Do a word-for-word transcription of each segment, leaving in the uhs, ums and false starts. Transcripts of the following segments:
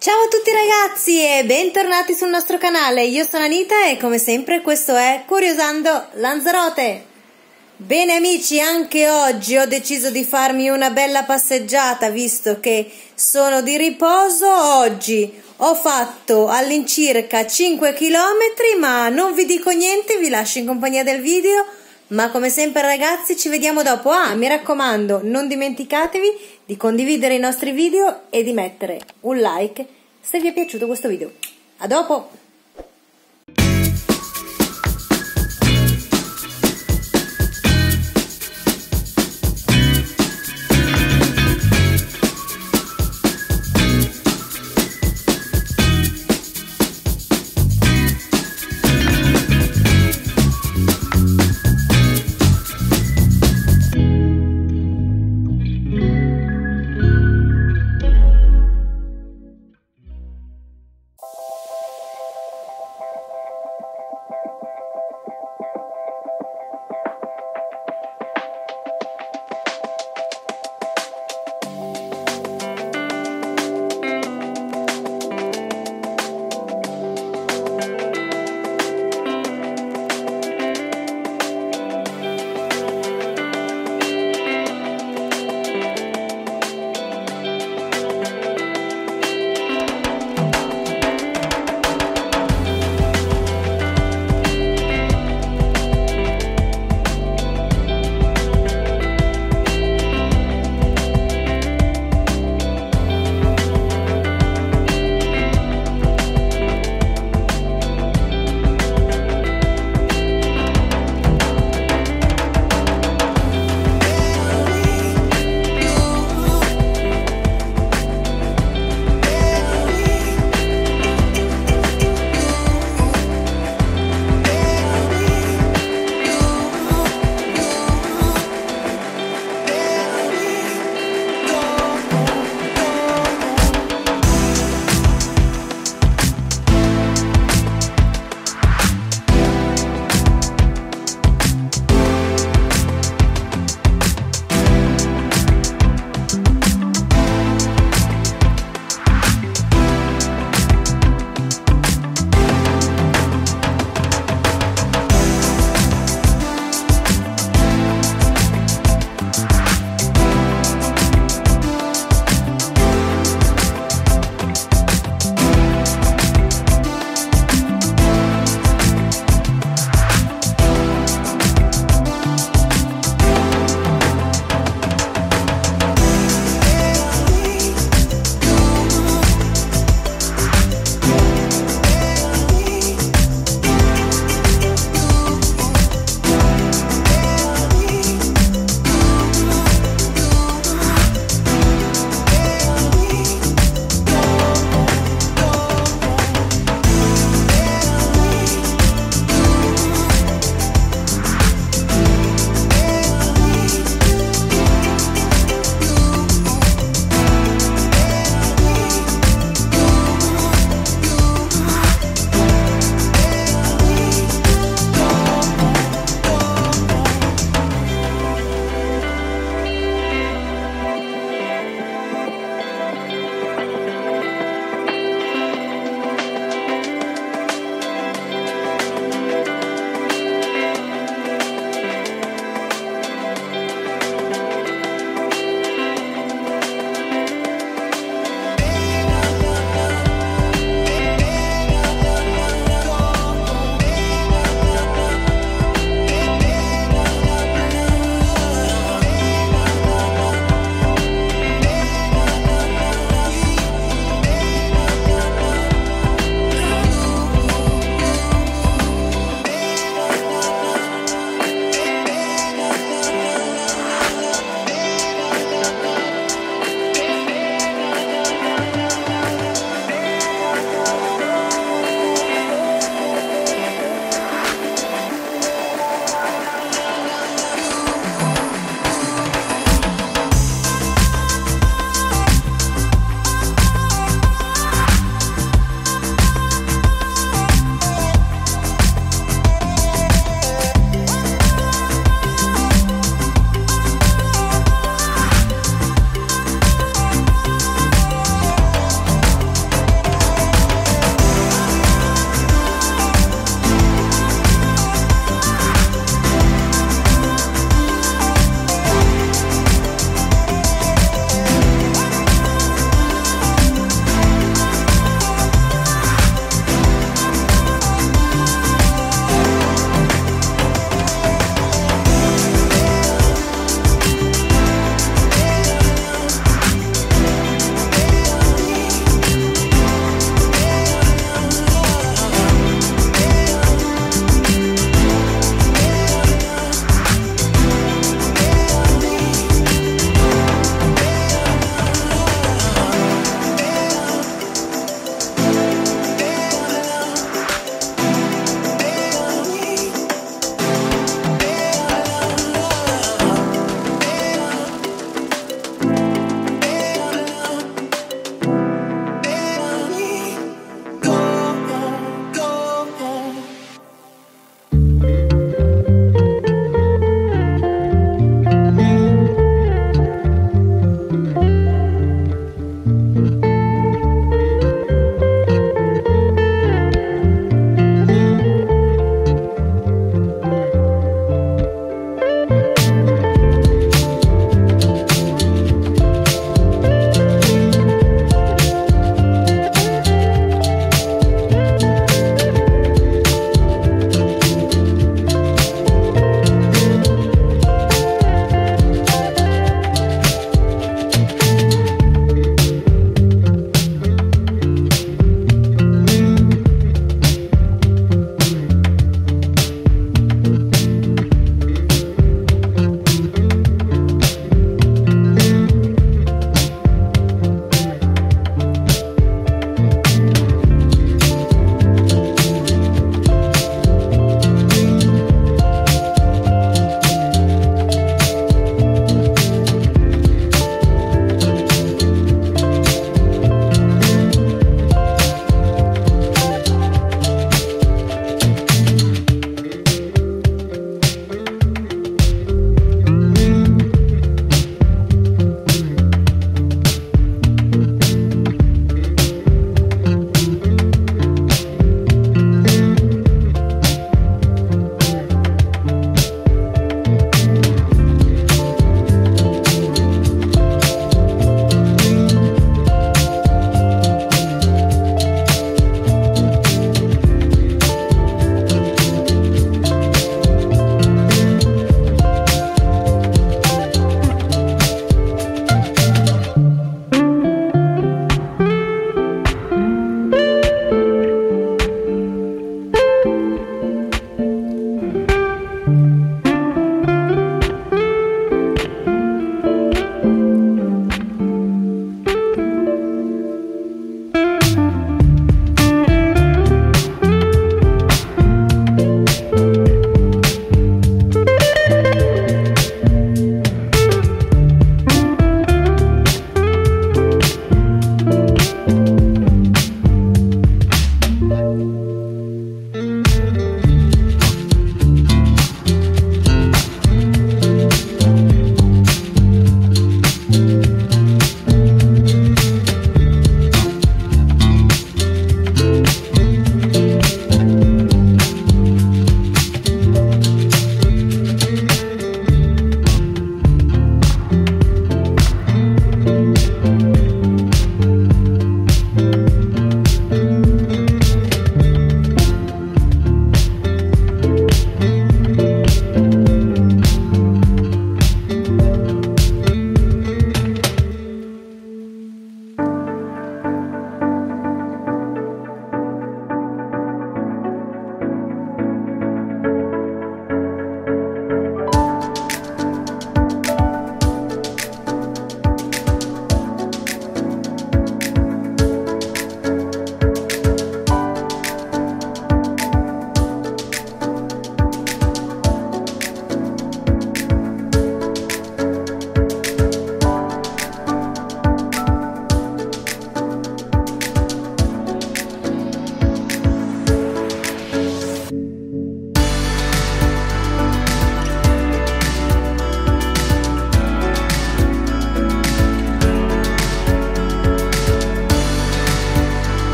Ciao a tutti ragazzi e bentornati sul nostro canale, io sono Anita e come sempre questo è Curiosando Lanzarote. Bene amici, anche oggi ho deciso di farmi una bella passeggiata visto che sono di riposo. Oggi ho fatto all'incirca cinque chilometri, ma non vi dico niente, vi lascio in compagnia del video. Ma come sempre ragazzi ci vediamo dopo. Ah, mi raccomando, non dimenticatevi di condividere i nostri video e di mettere un like se vi è piaciuto questo video. A dopo!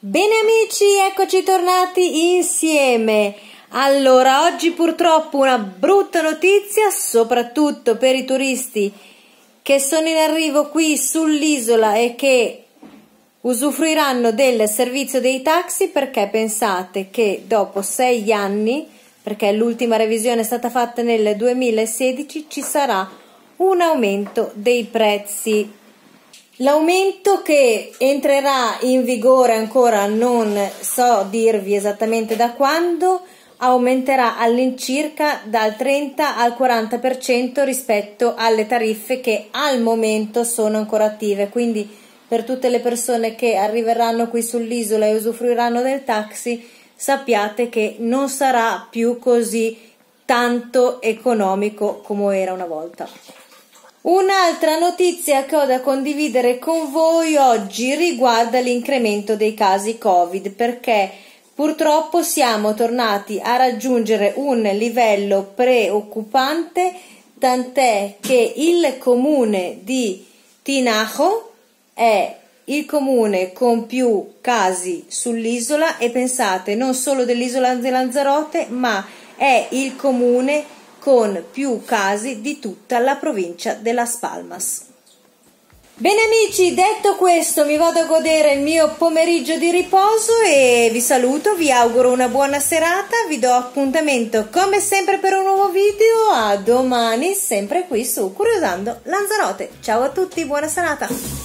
Bene amici, eccoci tornati insieme. Allora, oggi purtroppo una brutta notizia, soprattutto per i turisti che sono in arrivo qui sull'isola e che usufruiranno del servizio dei taxi, perché pensate che dopo sei anni, perché l'ultima revisione è stata fatta nel duemilasedici, ci sarà un aumento dei prezzi. L'aumento che entrerà in vigore ancora non so dirvi esattamente da quando, aumenterà all'incirca dal trenta al quaranta per cento rispetto alle tariffe che al momento sono ancora attive, quindi per tutte le persone che arriveranno qui sull'isola e usufruiranno del taxi, sappiate che non sarà più così tanto economico come era una volta. Un'altra notizia che ho da condividere con voi oggi riguarda l'incremento dei casi Covid, perché purtroppo siamo tornati a raggiungere un livello preoccupante, tant'è che il comune di Tinajo è il comune con più casi sull'isola, e pensate, non solo dell'isola di Lanzarote, ma è il comune con più casi di tutta la provincia de Las Palmas. Bene amici, detto questo mi vado a godere il mio pomeriggio di riposo e vi saluto, vi auguro una buona serata, vi do appuntamento come sempre per un nuovo video, a domani sempre qui su Curiosando Lanzarote. Ciao a tutti, buona serata!